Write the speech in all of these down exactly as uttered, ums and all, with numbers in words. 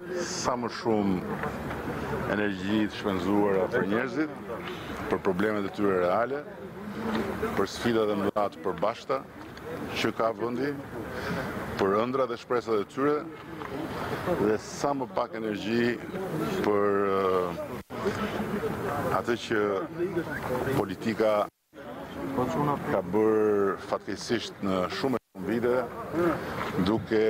sa më shumë energji të shpenzuara për njerëzit, për problemet e tyre reale, për sfidat e mëdha të përbashkëta që ka vendi, për ëndrat e shpresat e tyre dhe sa më pak energji për uh, atë që politika ka bërë fatkeqësisht në shumë e shumë vite, duke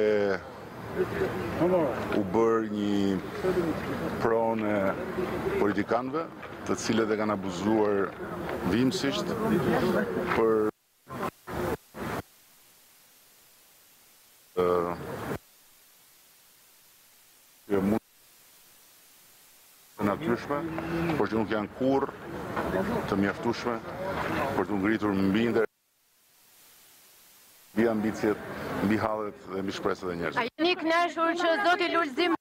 u bërë një pronë politikanëve, të cilët e kanë abuzuar vimësisht për uh, mund të natyrshme, por që nuk janë kurrë të mjaftueshme për të ngritur mbi inter mbi ambicjet, mbi hallet dhe mbi shpresat e njerëzve. A jeni kënaqur që zoti Lulzim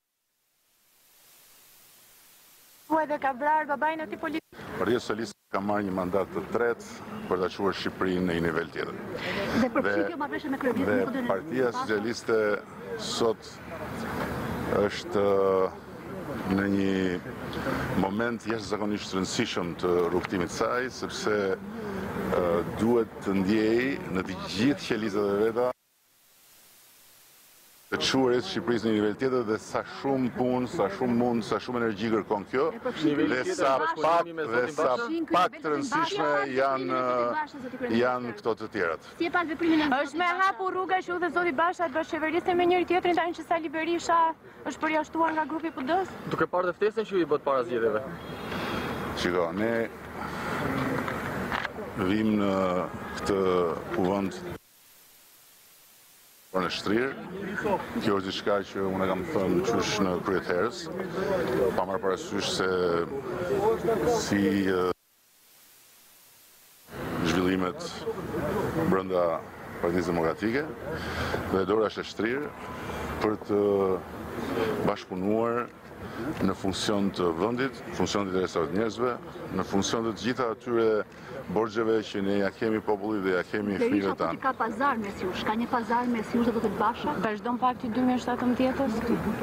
edhe ka vrarë babain e tij politik? Partia Socialiste ka marrë një mandat të tretë për ta çuar Shqipërinë në një nivel tjetër. Dhe përfshirja marrëveshje me kryeministrin. Dhe Partia Socialiste sot është në një moment jashtëzakonisht rëndësishëm të rrugtimit të saj, sepse uh, duhet të ndjej në të gjithë qelizat e veta të çuarit Shqipërisë në një nivel tjetër dhe sa shumë punë, sa shumë mund, sa shumë energji kërkon kjo, dhe sa pak dhe sa pak të rëndësishme janë janë këto të tjerat. Si e pas veprimin e Është me hapur rruga që u dhe zoti Basha të bashkëqeverisë me njëri tjetrin tani që Sali Berisha është përjashtuar nga grupi P D-s? Duke parë dhe ftesën që i bët para zgjedhjeve. Shiko, ne vim në këtë kuvend në shtrirë. Kjo është diçka që unë kam thënë qysh në krye të herës, pa marrë parasysh se si uh, zhvillimet brenda Partisë Demokratike dhe dora është e shtrirë për të bashkëpunuar në funksion të vendit, funksion të interesave të njerëzve, në funksion të gjitha atyre borxheve që ne ja kemi popullit dhe ja kemi fëmijëve tanë. Ka pazar mes jush, ka një pazar mes jush dhe zotit Basha? Vazhdon pakti dy mijë e shtatëmbëdhjetës?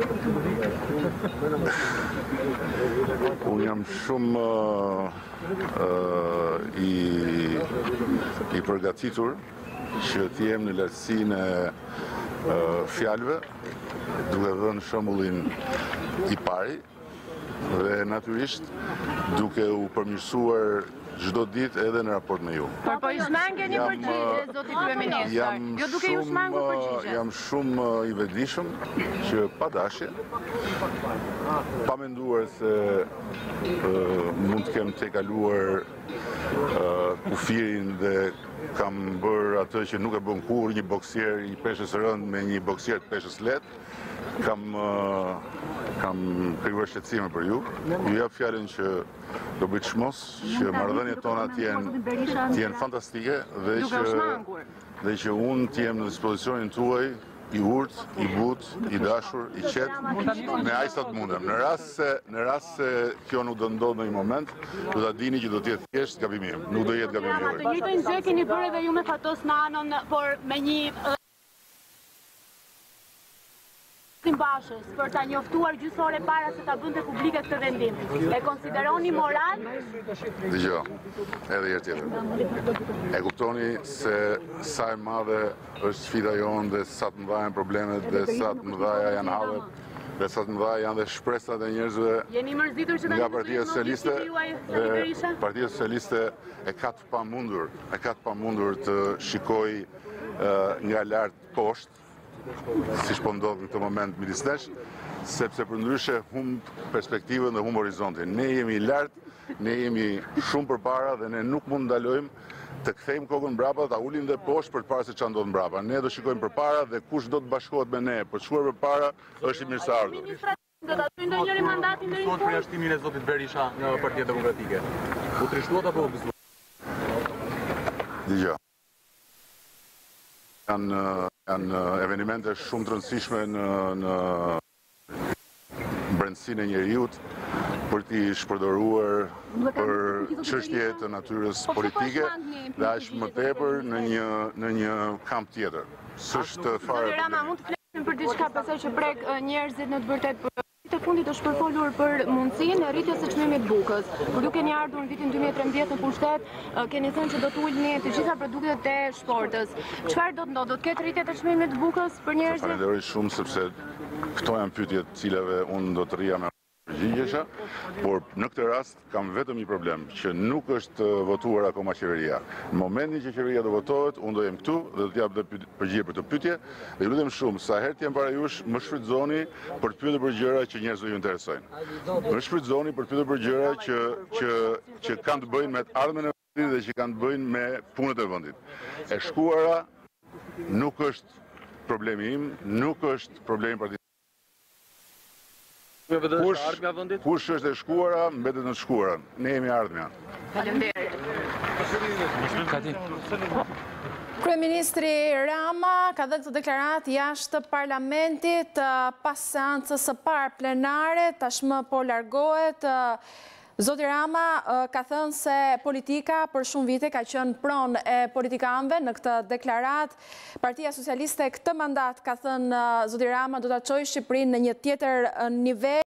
Unë jam shumë uh, uh, i, i përgatitur që të jem në lartësinë e uh, fjalëve, duke dhënë shembullin i pari dhe natyrisht duke u përmirësuar çdo ditë edhe në raport me ju. Por po i shmangeni përgjigje zoti kryeminist. Jo duke ju shmangur përgjigje. Jam shumë i vetëdijshëm që pa dashje, pa menduar se uh, mund të kem te kaluar uh, kufirin dhe kam bërë atë që nuk e bën kur një boksier i peshës rënd me një boksier të peshës lehtë, kam uh, kam krijuar shqetësime për ju. Ju jap fjalën që do bëj çmos, që marrëdhëniet tona të jenë të jenë fantastike dhe që dhe që unë të jem në dispozicionin tuaj i urtë, i butë, i dashur, i qetë, me aq sa të mundem. Në rast se në rast se kjo nuk do ndodhë në një moment, do ta dini që do të jetë thjesht gabimi im, nuk do jetë gabimi juaj. Të njëjtën gjë keni bërë edhe ju me Fatos Nanon, por me një Bashës, për ta njoftuar gjysore para se ta bënte publike këtë vendim. E konsideroni moral? Dgjoj, edhe herë tjetër. E kuptoni se sa e madhe është sfida jonë dhe sa të mëdha janë problemet dhe sa të mëdha janë hallet dhe sa të mëdha janë dhe shpresat e njerëzve. Jeni mërzitur që nga Partia Socialiste dhe Partia Socialiste e ka të pamundur, e ka të pamundur të shikojë uh, nga lart poshtë, siç po ndodh në këtë moment midis nesh, sepse përndryshe humb perspektivën dhe humb horizontin. Ne jemi lart, ne jemi shumë përpara dhe ne nuk mund ndalojmë të kthejmë kokën mbrapa, ta ulim dhe poshtë për të parë se çfarë ndodh mbrapa. Ne do shikojmë përpara dhe kush do të bashkohet me ne për të shkuar përpara është i mirëseardhur. Do ta bëjë ndonjëri mandatin deri në fund? Përjashtimin e zotit Berisha në Partinë Demokratike. U trishtuat apo u gëzuat? Dgjoj. Janë janë evenimente shumë të rëndësishme në në brendësinë e njerëzit për t'i shpërdoruar për çështje të natyrës politike dhe aq më tepër në një në një kamp tjetër. S'është fare. Rama, mund të flasim për diçka pastaj që prek njerëzit në të vërtetë për fundit është përfolur për mundësinë e rritjes së çmimit të bukës. Kur ju keni ardhur në vitin dy mijë e trembëdhjetë në pushtet, keni thënë që do të ulni të gjitha produktet e shportës. Çfarë do të ndodhë? Do të ketë rritje të çmimit të bukës për njerëzit? Falenderoj shumë sepse këto janë pyetjet të cilave unë do të rria me përgjigjesha, por në këtë rast kam vetëm një problem, që nuk është votuar akoma qeveria. Në momentin që qeveria do votohet, unë do jem këtu dhe do t'jap dhe përgjigje për të pyetje, dhe ju lutem shumë, sa herë t'jem para jush, më shfrytëzoni për të pyetur për gjëra që njerëzve ju interesojnë. Më shfrytëzoni për të pyetur për gjëra që që që kanë të bëjnë me ardhmen e vendit dhe që kanë të bëjnë me punët e vendit. E shkuara nuk është problemi im, nuk është problemi i Kush, kush është e shkuara, mbetet në të shkuara. Ne jemi ardhmja. Faleminderit. Kryeministri Rama ka dhënë këtë deklaratë jashtë parlamentit pas seancës së parë plenare, tashmë po largohet. Zoti Rama ka thënë se politika për shumë vite ka qenë pronë e politikanëve në këtë deklaratë. Partia Socialiste këtë mandat, ka thënë Zoti Rama, do ta çojë Shqipërinë në një tjetër nivel.